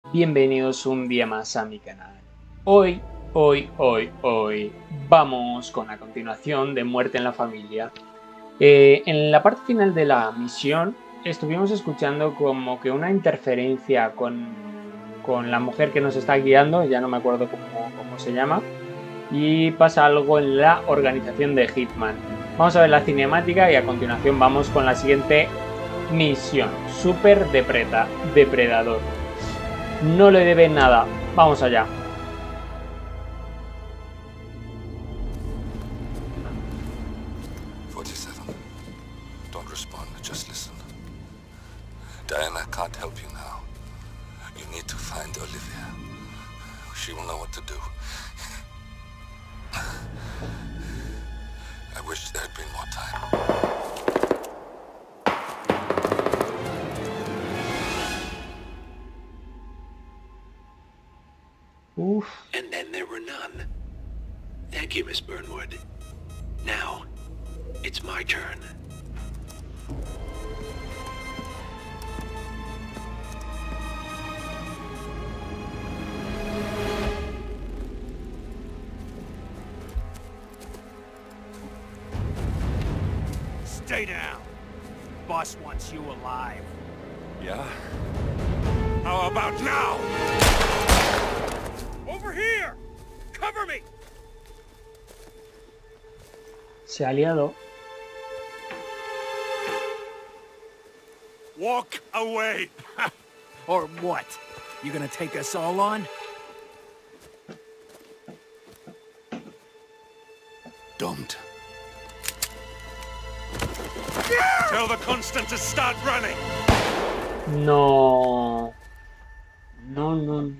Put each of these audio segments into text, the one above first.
Bienvenidos un día más a mi canal. Hoy vamos con la continuación de Muerte en la Familia. En la parte final de la misión estuvimos escuchando como que una interferencia con la mujer que nos está guiando, ya no me acuerdo cómo se llama, y pasa algo en la organización de Hitman. Vamos a ver la cinemática y a continuación vamos con la siguiente misión. Super Depredador. No le debe nada. Vamos allá. Don't respond, just listen. Diana can't help you now. You need to find Olivia. She will know what to do. I wish there had been more time. And then there were none. Thank you, Miss Burnwood. Now, it's my turn. Stay down. Boss wants you alive. Yeah? How about now? Over here! Cover me! Se ha liado. Walk away! Or what? You gonna take us all on? Don't. Tell the Constant to start running! No. No.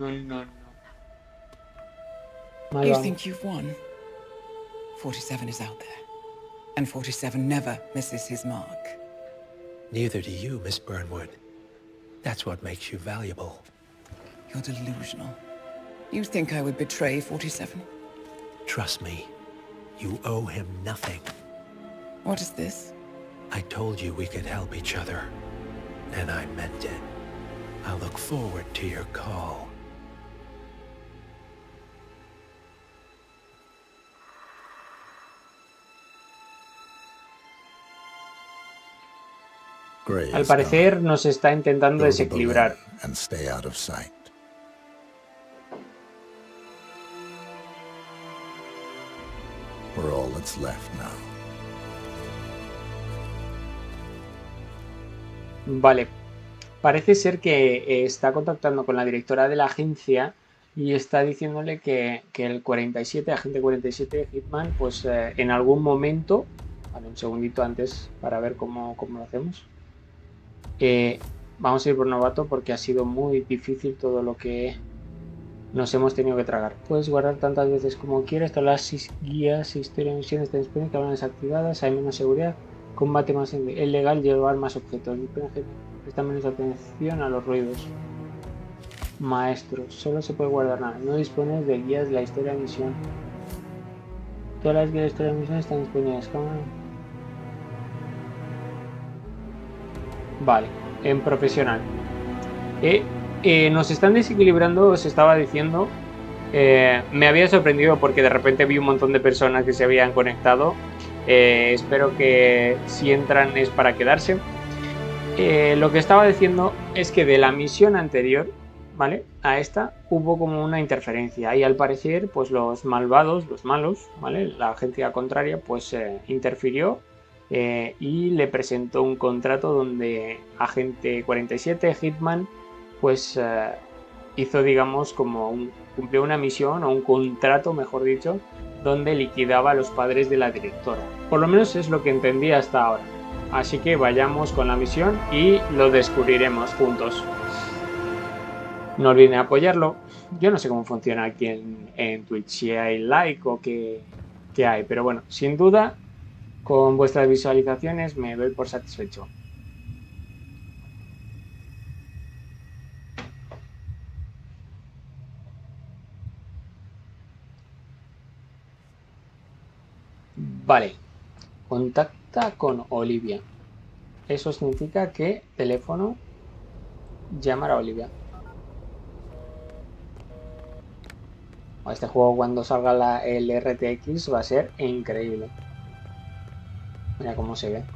You think you've won? 47 is out there. And 47 never misses his mark. Neither do you, Miss Burnwood. That's what makes you valuable. You're delusional. You think I would betray 47? Trust me, you owe him nothing. What is this? I told you we could help each other, and I meant it. I'll look forward to your call. Al parecer nos está intentando desequilibrar. And stay out of sight. We're all that's left now. Vale. Parece ser que está contactando con la directora de la agencia y está diciéndole que el 47, agente 47 Hitman, pues en algún momento, vale, un segundito antes para ver cómo lo hacemos. Vamos a ir por novato porque ha sido muy difícil todo lo que nos hemos tenido que tragar. Puedes guardar tantas veces como quieras, todas las guías, historia, misiones están disponibles, estaban desactivadas, hay menos seguridad, combate más es legal, llevar más objetos, presta menos atención a los ruidos. Maestro, solo se puede guardar nada, no dispones de guías de la historia de misión. Todas las guías de la historia de misión están disponibles. Vale, en profesional. Nos están desequilibrando, os estaba diciendo. Me había sorprendido porque de repente vi un montón de personas que se habían conectado. Espero que si entran es para quedarse. Lo que estaba diciendo es que de la misión anterior, ¿vale? A esta hubo como una interferencia y al parecer pues los malvados, los malos, ¿vale? La agencia contraria pues interfirió. Y le presentó un contrato donde agente 47 Hitman pues hizo, digamos, como cumplió una misión o un contrato, mejor dicho, donde liquidaba a los padres de la directora. Por lo menos es lo que entendí hasta ahora. Así que vayamos con la misión y lo descubriremos juntos. No olviden apoyarlo. Yo no sé cómo funciona aquí en Twitch, si hay like o qué hay, pero bueno, sin duda con vuestras visualizaciones me doy por satisfecho. Vale. Contacta con Olivia. Eso significa que teléfono llamar a Olivia. Este juego cuando salga el RTX va a ser increíble. Mira cómo se ve.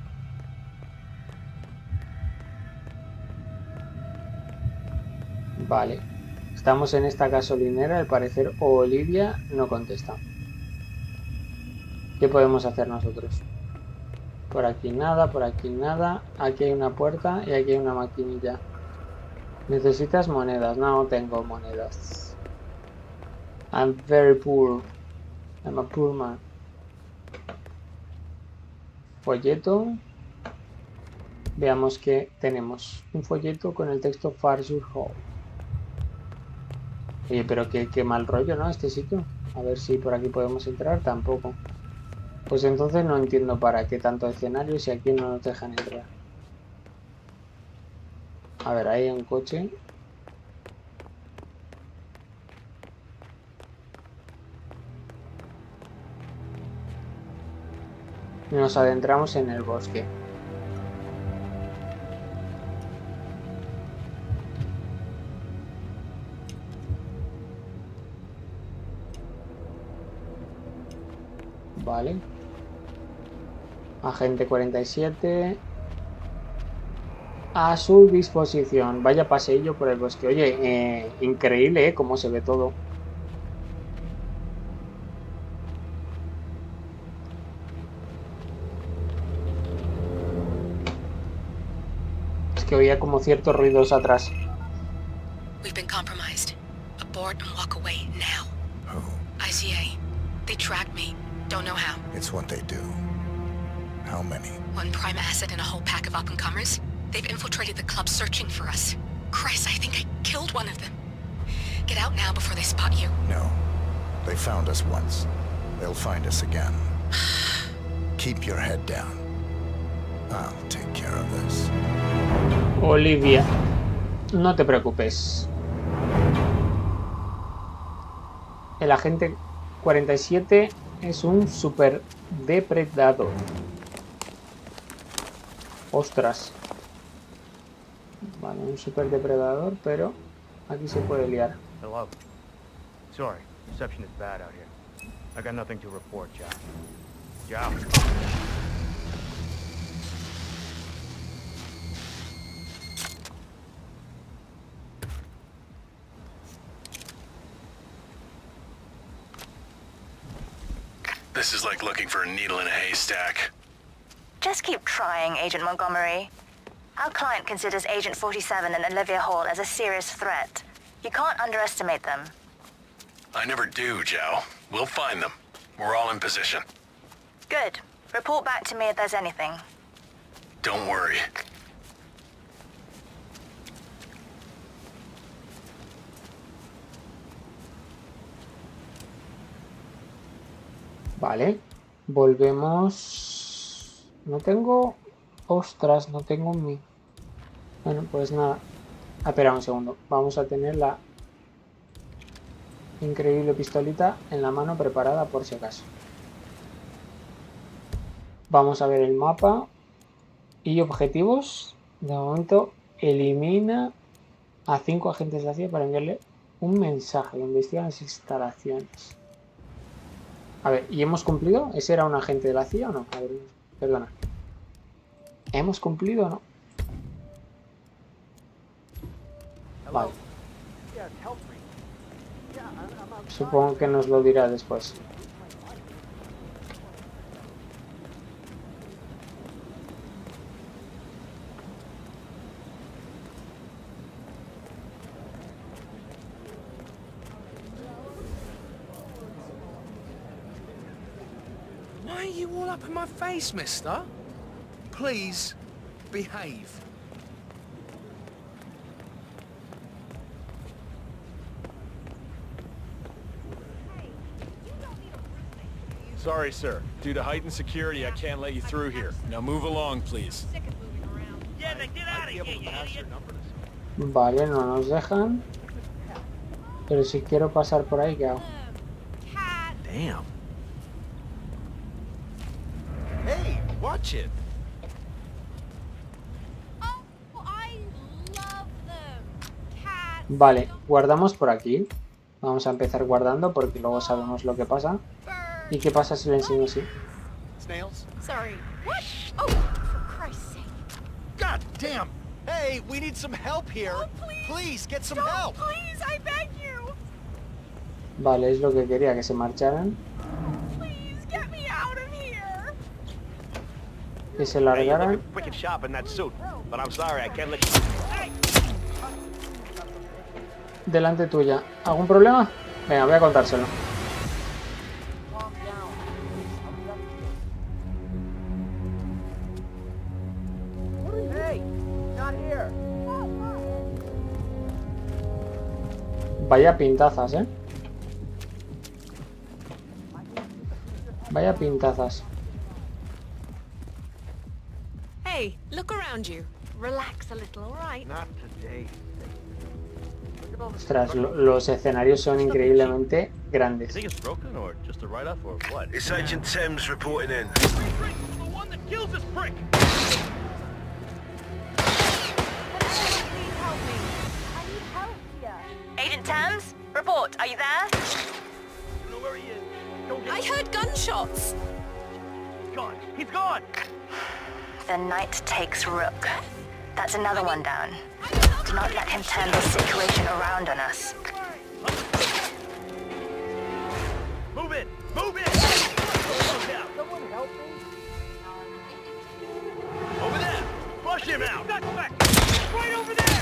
Vale. Estamos en esta gasolinera. Al parecer Olivia no contesta. ¿Qué podemos hacer nosotros? Por aquí nada, por aquí nada. Aquí hay una puerta y aquí hay una maquinilla. ¿Necesitas monedas? No tengo monedas. I'm very poor. I'm a poor man. Folleto. Veamos qué tenemos. Un folleto con el texto Farsur Hall. Oye, pero qué mal rollo, ¿no? Este sitio. A ver si por aquí podemos entrar. Tampoco. Pues entonces no entiendo para qué tanto escenario si aquí no nos dejan entrar. A ver, ahí hay un coche. Y nos adentramos en el bosque. Vale. Agente 47. A su disposición. Vaya paseillo por el bosque. Oye, increíble, ¿eh? Cómo se ve todo. Es que oía como ciertos ruidos atrás. We've been compromised. Abort and walk away now. Who? ICA. They tracked me. Don't know how. It's what they do. How many? One prime asset and a whole pack of up-and-comers. They've infiltrated the club searching for us. Christ, I think I killed one of them. Get out now before they spot you. No. They found us once. They'll find us again. Keep your head down. I'll take care of this. Olivia, no te preocupes. El agente 47 es un super depredador. Ostras. Vale, un super depredador, pero aquí se puede liar. Hello. Sorry, reception is bad out here. I got nothing to report, Joe. Joe. This is like looking for a needle in a haystack. Just keep trying, Agent Montgomery. Our client considers Agent 47 and Olivia Hall as a serious threat. You can't underestimate them. I never do, Joe. We'll find them. We're all in position. Good. Report back to me if there's anything. Don't worry. Vale, volvemos. No tengo... Ostras, no tengo mi... Bueno, pues nada. Espera un segundo. Vamos a tener la increíble pistolita en la mano preparada por si acaso. Vamos a ver el mapa. Y objetivos. De momento, elimina a 5 agentes de la CIA para enviarle un mensaje. Investiga las instalaciones. A ver, ¿y hemos cumplido? ¿Ese era un agente de la CIA o no? A ver, perdona. ¿Hemos cumplido o no? Vale. Supongo que nos lo dirá después. Why are you all up in my face, mister? Please, behave. Sorry, sir. Due to heightened security, I can't let you through here. Now move along, please. Yeah, then get out of here, you idiot. Vale, no nos dejan. Pero si quiero pasar por ahí, ¿qué hago? Damn. Hey, watch it. Vale, guardamos por aquí. Vamos a empezar guardando porque luego sabemos lo que pasa. ¿Y qué pasa si le enseño así? Snails? Sorry. What? Oh, for Christ's sake. God damn! Hey, we need some help here. Oh, please. Please, get some Don't, help. please, I beg you. Vale, es lo que quería, que se marcharan. Please, get me out of here. Que se largaran. Wicked sharp in that suit, but I'm sorry, I can't let you. Delante tuya. ¿Algún problema? Venga, voy a contárselo. Vaya pintazas, ¿eh? Vaya pintazas. Hey, look around you. Relax a little, all right? Not today. Ostras, los escenarios son increíblemente grandes. Think it's broken or just a write-off or what? It's Agent Thames reporting in. The one that kills this prick. Agent Thames, report. Are you there? Where he is? I heard gunshots. He's gone. He's gone. The Knight takes Rook. That's another one down. Do not let him turn this situation around on us. Move in. Move in. Someone help me. Over there. Flush him out. Back. Right over there.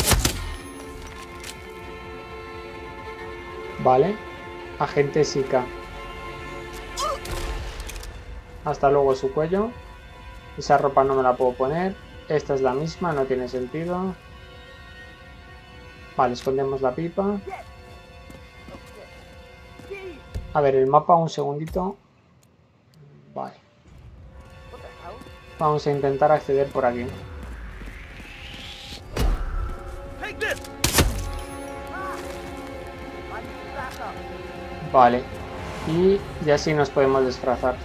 Vale. Agente Sika. Hasta luego su cuello. Esa ropa no me la puedo poner. Esta es la misma, no tiene sentido. Vale, escondemos la pipa. A ver, el mapa, un segundito. Vale. Vamos a intentar acceder por aquí. Vale. Y ya sí nos podemos disfrazar.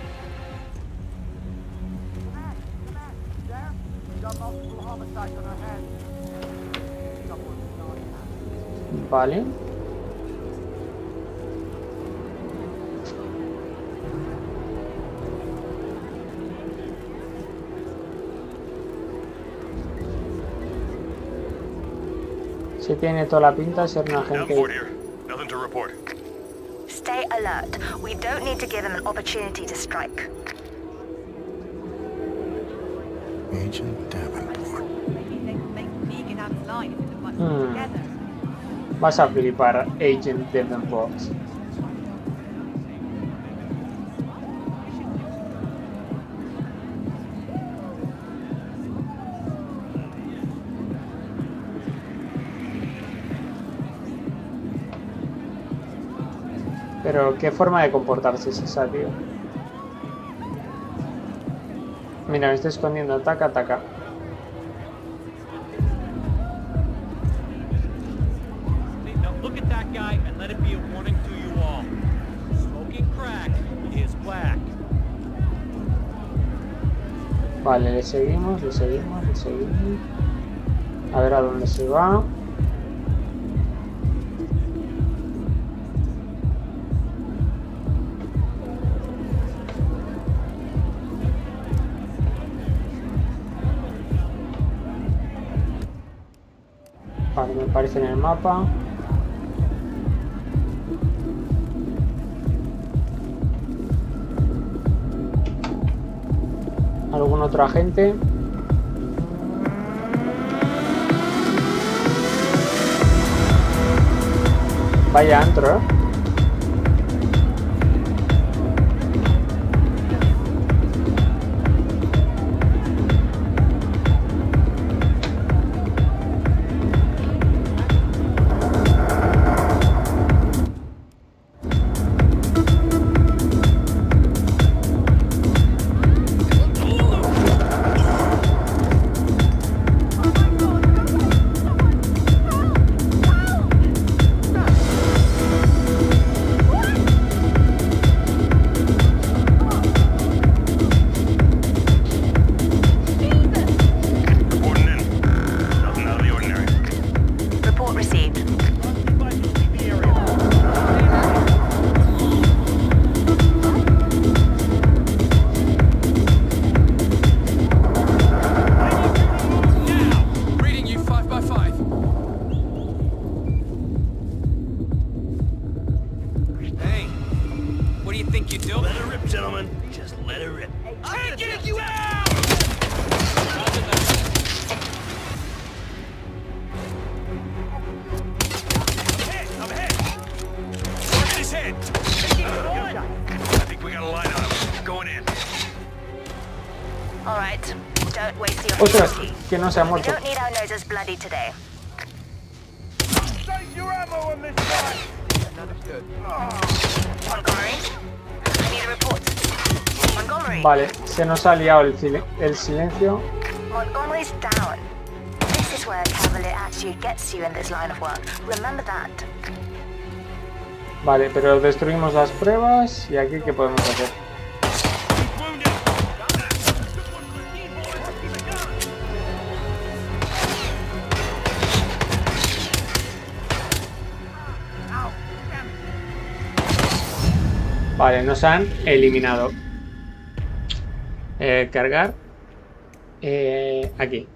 Vale. Se tiene toda la pinta de ser un agente. Nothing to report. Stay alert. We don't need to give them an opportunity to strike. Agent Davenport. Vas a flipar, Agent Davenport. Pero qué forma de comportarse es esa, tío. Mira, me estoy escondiendo. Ataca, ataca. Look at that guy and let it be a warning to you all. Smoking crack is whack. Vale, le seguimos, le seguimos, le seguimos. A ver a dónde se va. Vale, me aparece en el mapa. ¿Algún otro agente? Vaya antro, ¿eh? think you're doing? Let her rip, gentlemen. Just let her rip. Taking you out! I'm ahead. Look at his head. I think we got a line on him. Going in. All right. Don't waste the Ostras, opportunity. que no se ha We muerto. don't need our noses bloody today. Save your ammo on this guy! Understood. Montgomery, I need a report. Montgomery. Vale, se nos ha liado el silencio. Montgomery's down. This is where a cavalier attitude gets you in this line of work. Remember that. Vale, pero destruimos las pruebas. ¿Y aquí qué podemos hacer? Vale, nos han eliminado. Cargar. Aquí.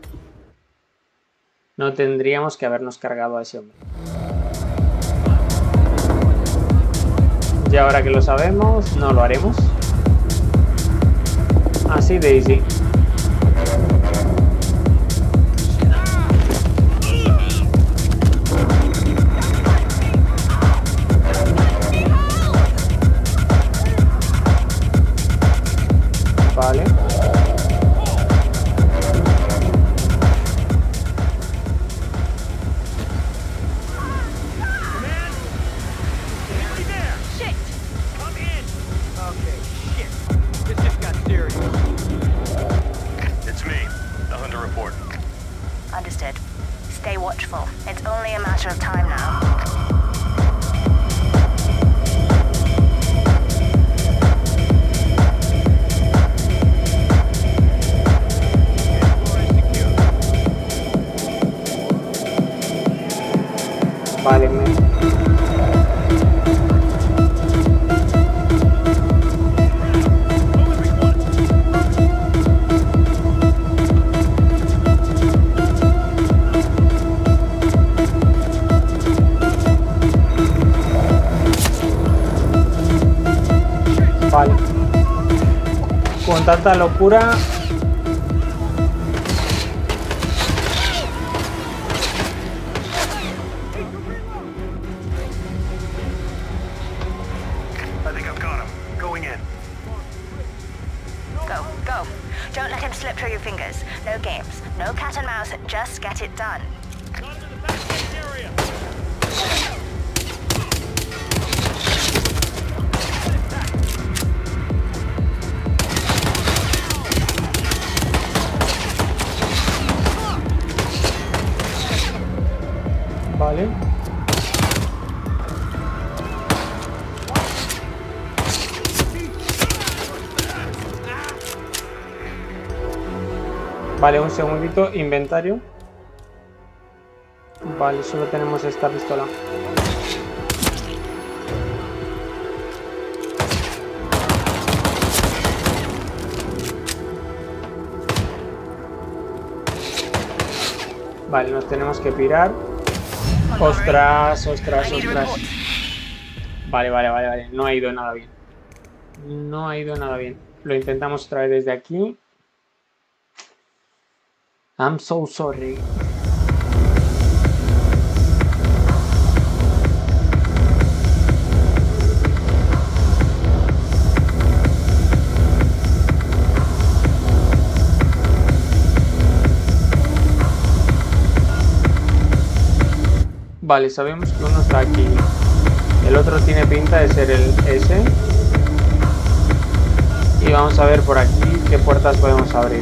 No tendríamos que habernos cargado a ese hombre. Y ahora que lo sabemos, no lo haremos. Así de easy. Vale. It's me. The Hunter report. Understood. Stay watchful. It's only a matter of time now. Vale, Vale. Con tanta locura. I think I've got him. Going in. Go, go. Don't let him slip through your fingers. No games. No cat and mouse. Just get it done. Vale. Vale, un segundito. Inventario. Vale, solo tenemos esta pistola. Vale, nos tenemos que pirar. Ostras, ostras, ostras. Vale, vale, vale, vale. No ha ido nada bien. No ha ido nada bien. Lo intentamos otra vez desde aquí. I'm so sorry. Vale, sabemos que uno está aquí. El otro tiene pinta de ser el S. Y vamos a ver por aquí qué puertas podemos abrir.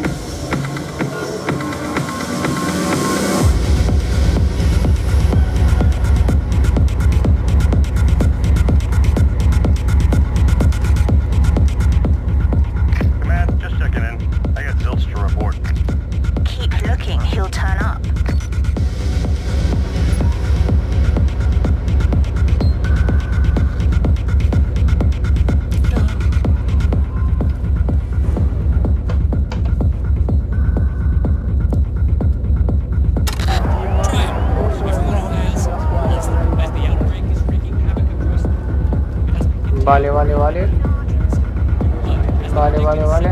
Command, just checking in. I got Zilch to report. Keep looking. He'll turn up. Vale, vale, vale. Vale, vale, vale.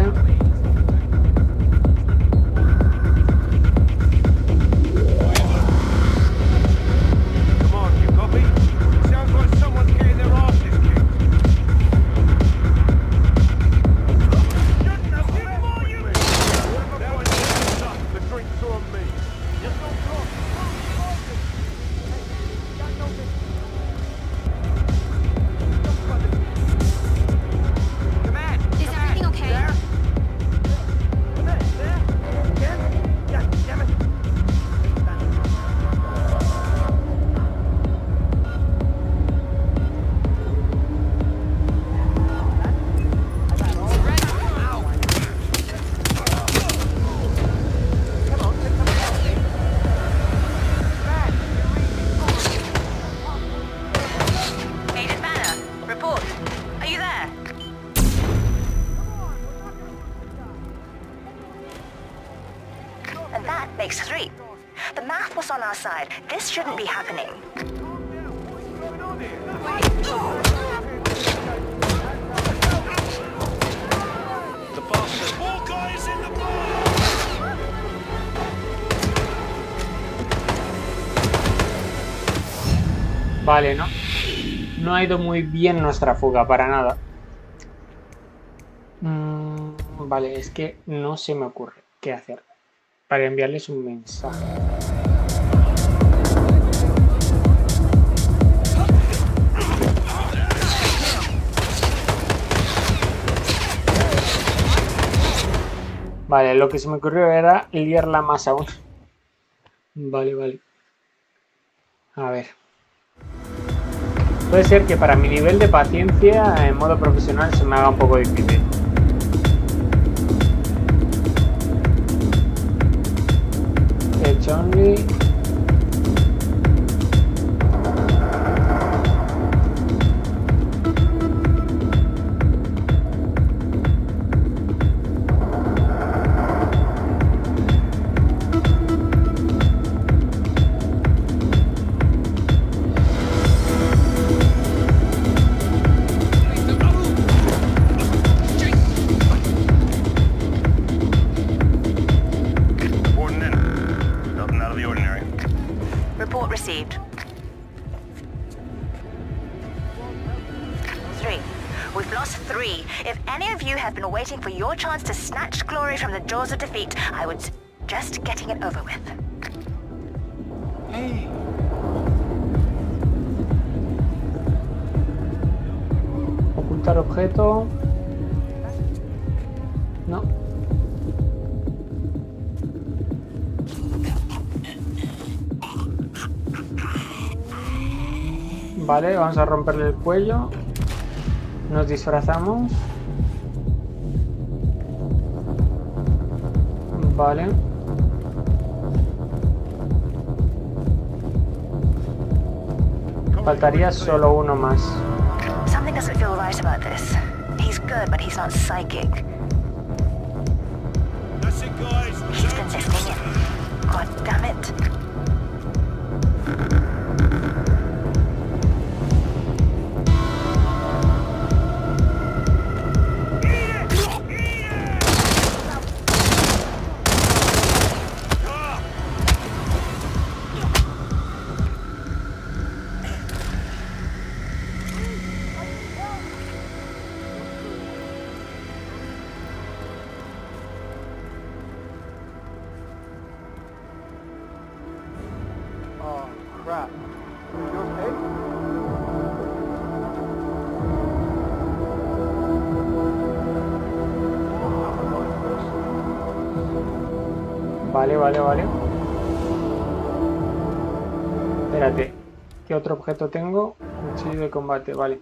Makes 3. The math was on our side. This shouldn't be happening. The bastard. More guys in the bar. Vale, no ha ido muy bien nuestra fuga, para nada. Vale, es que no se me ocurre qué hacer para enviarles un mensaje. Vale, lo que se me ocurrió era liarla más aún. Vale, vale. A ver. Puede ser que para mi nivel de paciencia en modo profesional se me haga un poco difícil. Only. Waiting for your chance to snatch glory from the jaws of defeat, I would suggest getting it over with. Hey. Ocultar objeto. No. Vale, vamos a romperle el cuello. Nos disfrazamos. Vale. Faltaría solo uno más. Something doesn't feel right about this. He's good, but he's not psychic. He's been listening in. God damn it. Vale. Espérate. ¿Qué otro objeto tengo? Cuchillo de combate, vale.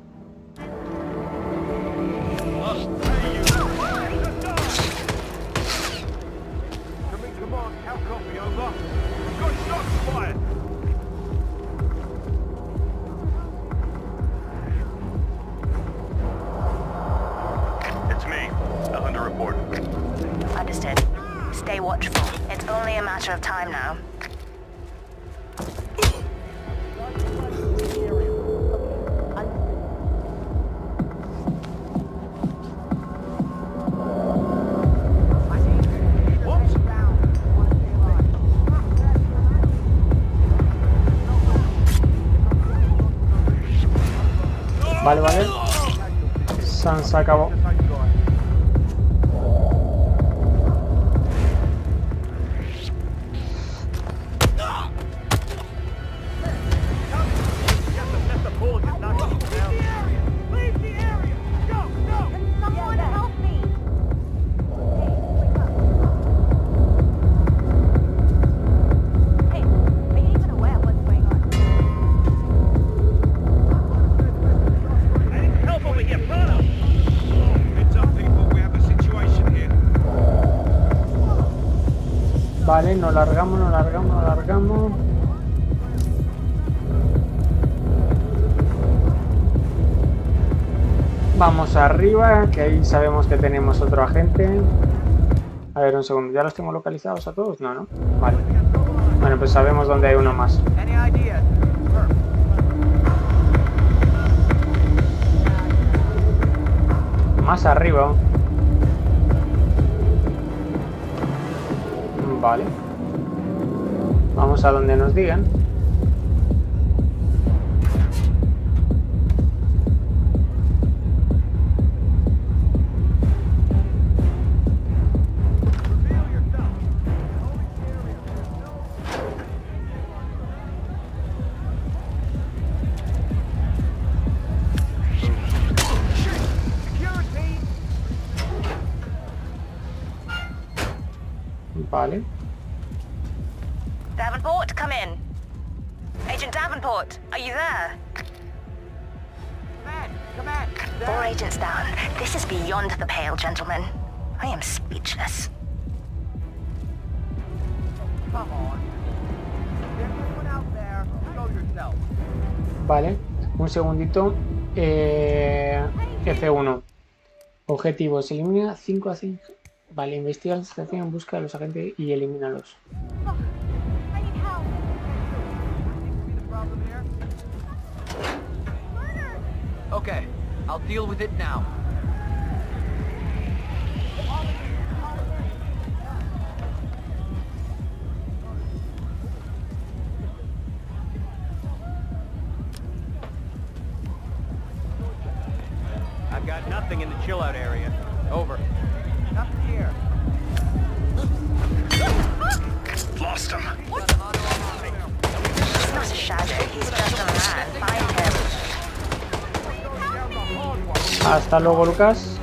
It's me. Nothing to report. Understood. Stay watchful. It's only a matter of time now. Vale, vale. Se acabó. Vale, nos largamos. Vamos arriba, que ahí sabemos que tenemos otro agente. A ver, un segundo, ¿ya los tengo localizados a todos? No, ¿no? Vale. Bueno, pues sabemos dónde hay uno más. Más arriba. Vale. Vamos a donde nos digan. Vale. Davenport, come in. Agent Davenport, are you there? Come in. 4 agents down. This is beyond the pale, gentlemen. I am speechless. Come on. There's anyone out there? Show yourself. Vale, un segundito. F1. Objetivos, elimina 5 a 5. Vale, investiga la estación, busca a los agentes y elimínalos. Okay, I'll deal with it now. I've got nothing in the chill-out area. Over. Nothing here. Lost him. He's not a shadow, he's just a man. Find him. Hasta luego, Lucas.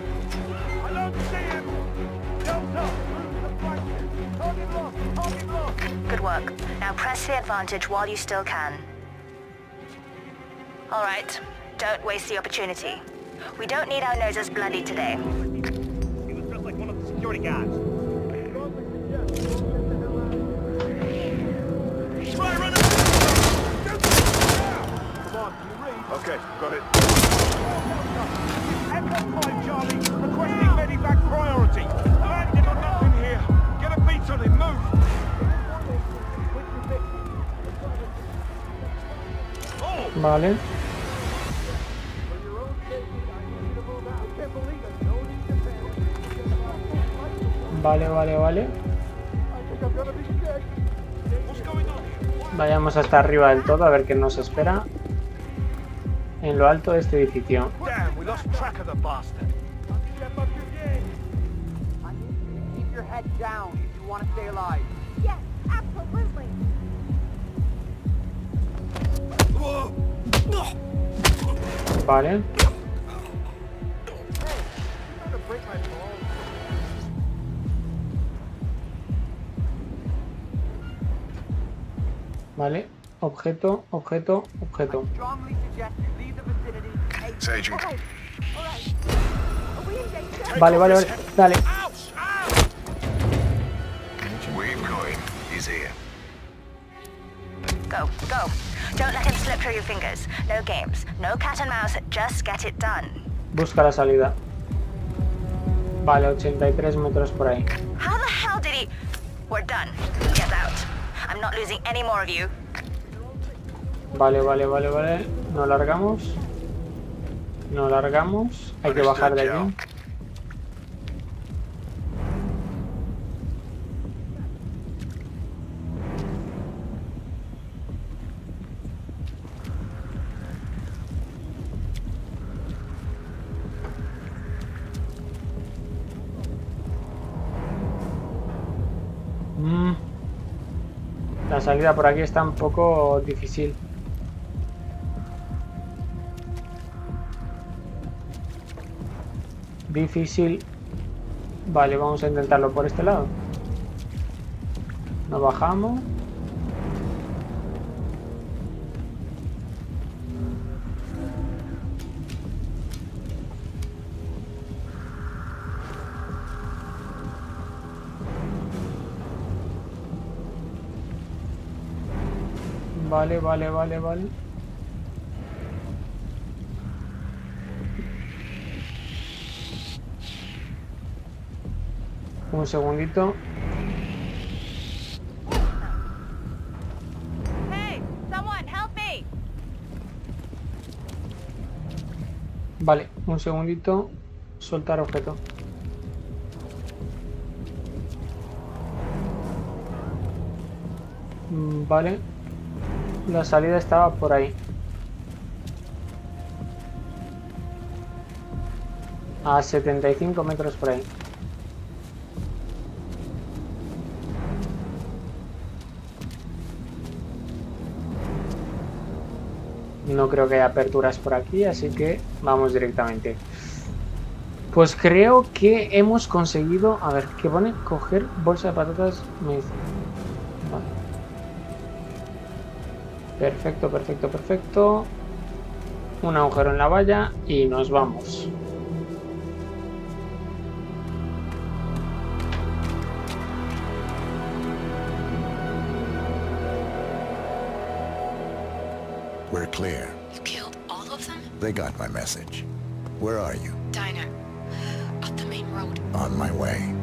Good work. Now press the advantage while you still can. All right, don't waste the opportunity. We don't need our noses bloody today. He was just like one of the security guards. Try running! Come on, can you read? Okay, got it. Echo 5, Charlie. Requesting medevac priority. Landing on nothing here. Get a beat on him. Move. Vale. Vale. Vayamos hasta arriba del todo a ver qué nos espera en lo alto de este edificio. Damn, we lost track of the bastard. Keep your head down if you want to stay alive. Yes, absolutely. Vale. Vale, objeto. Agent. Vale, dale. We've got him. He's here. Go. Don't let him slip through your fingers. No games, no cat and mouse, just get it done. Busca la salida. Vale, 83 metros por ahí. How the hell did he... We're done. Get out. I'm not losing any more of you. Vale. Nos largamos. Hay que bajar de aquí. salida por aquí está un poco difícil. Vale, vamos a intentarlo por este lado. Nos bajamos. Vale. Un segundito. Hey, someone help me. Vale, un segundito. Soltar objeto. Vale. La salida estaba por ahí. A 75 metros por ahí. No creo que haya aperturas por aquí, así que vamos directamente. Pues creo que hemos conseguido... A ver, ¿qué pone? Coger bolsa de patatas. Me dice. Vale. Perfecto. Un agujero en la valla y nos vamos. We're clear. You killed all of them? They got my message. Where are you? Diner. Up the main road. On my way.